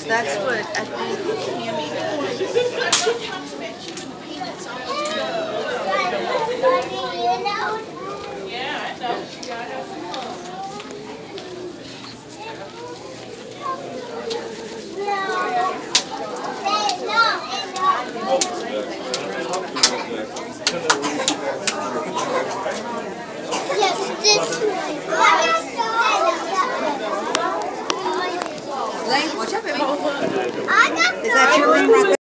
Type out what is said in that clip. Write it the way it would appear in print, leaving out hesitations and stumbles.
That's what I think Tammy does. Yes, this